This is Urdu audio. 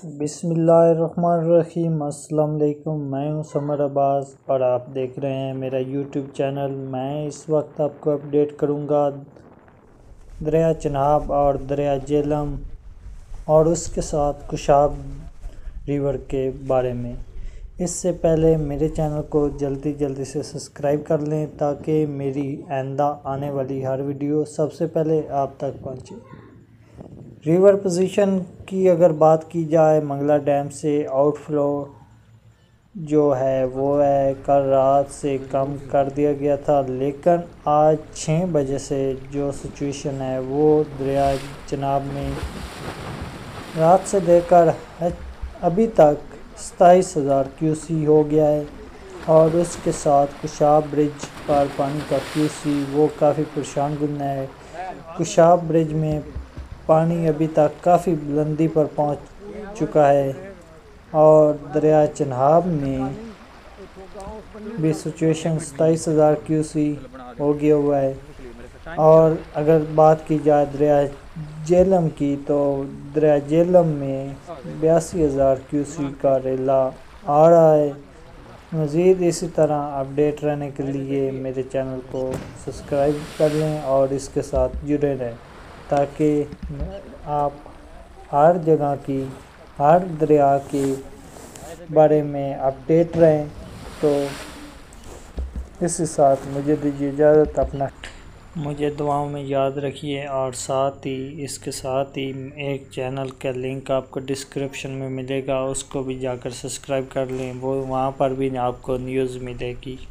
بسم اللہ الرحمن الرحیم۔ السلام علیکم، میں ہوں سمر عباس اور آپ دیکھ رہے ہیں میرا یوٹیوب چینل۔ میں اس وقت آپ کو اپڈیٹ کروں گا دریا چناب اور دریا جہلم اور اس کے ساتھ کوشاب ریور کے بارے میں۔ اس سے پہلے میرے چینل کو جلدی سے سبسکرائب کر لیں تاکہ میری آئندہ آنے والی ہر ویڈیو سب سے پہلے آپ تک پہنچے۔ ریور پوزیشن کی اگر بات کی جائے، منگلا ڈیم سے آؤٹ فلو جو ہے وہ ہے کل رات سے کم کر دیا گیا تھا، لیکن آج 6 بجے سے جو سچویشن ہے وہ دریا چناب میں رات سے لے کر ابھی تک 27,000 کیوسی ہو گیا ہے، اور اس کے ساتھ کوشاب برج پر پانی کا کیوسی وہ کافی پریشان کن ہے۔ کوشاب برج میں پانی ابھی تک کافی بلندی پر پہنچ چکا ہے، اور دریا چناب میں بھی سچویشن 27,000 کیوسی ہو گیا ہوا ہے۔ اور اگر بات کی جائے دریا جہلم کی، تو دریا جہلم میں 82,000 کیوسی کا ریلا آ رہا ہے۔ مزید اسی طرح اپڈیٹ رہنے کے لیے میرے چینل کو سبسکرائب کر لیں اور اس کے ساتھ جڑے رہیں تاکہ آپ ہر جگہ کی ہر دریا کے بارے میں اپڈیٹ رہیں۔ تو اس کے ساتھ مجھے دیجیے اجازت، اپنا مجھے دعاؤں میں یاد رکھیے، اور ساتھ ہی اس کے ساتھ ہی ایک چینل کا لنک آپ کو ڈسکرپشن میں ملے گا، اس کو بھی جا کر سبسکرائب کر لیں، وہ وہاں پر بھی آپ کو نیوز ملے گی۔